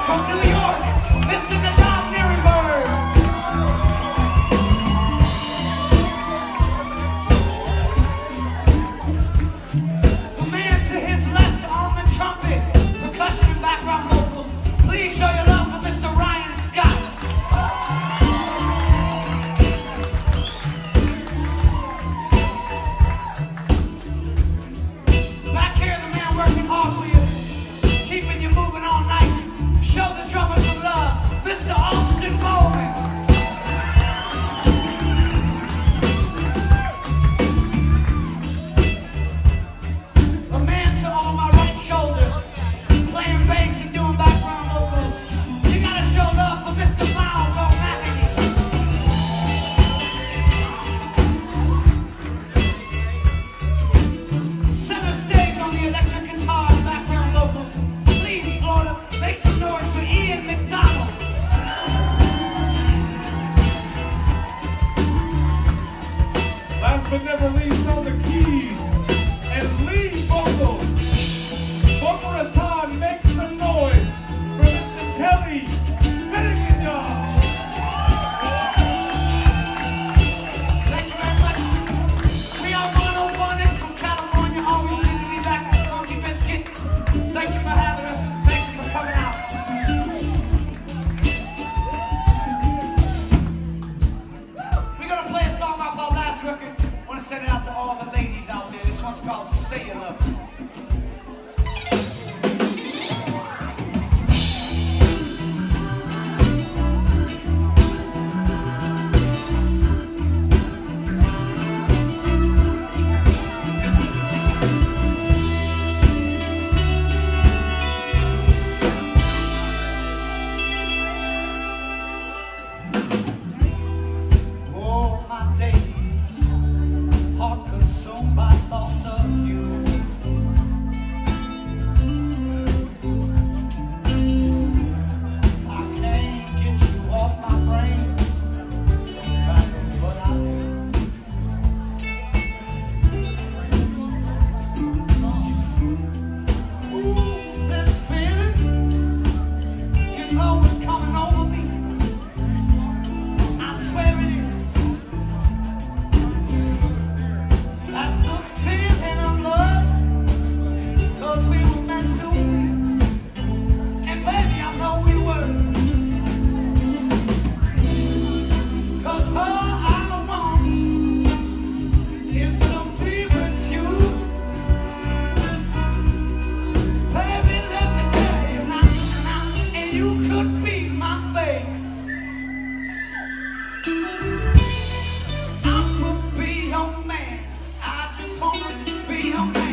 From New York, Mr. Nadab Nirenberg. The man to his left on the trumpet, percussion and background vocals. Please show your love for Mr. Ryan Scott. Back here, the man working hard for you, keeping you moving all night. Show the drummers some love, Mr. Austin Bowman. The man to on my right shoulder, playing bass and doing background vocals. You gotta show love for Mr. Miles O'Mahony. Center stage on the electric guitar and background vocals. Please, Florida, make some noise for Ian McDonald. Last but never least, on the keys and lead vocals, Boca Raton, make some noise for Mr. Kelly Finnegan, y'all. Thank you very much. We are 101X from California. Always good to be back with Funky Biscuit. Thank you for having us. Thank you for coming out. We're gonna play a song off our last record. I want to send it out to all the ladies out there. This one's called Say You Love Me. Oh, my days, heart consumed by thoughts of you. I can't get you off my brain, no matter what I do. Ooh, this feeling, you know it's coming over me. I swear it is. That's the feeling of love, 'cause we were meant to be. And baby, I know we were. 'Cause all I want is to be with you. Baby, let me tell you now, and you could be my baby. I could be your man. I just wanna be your man.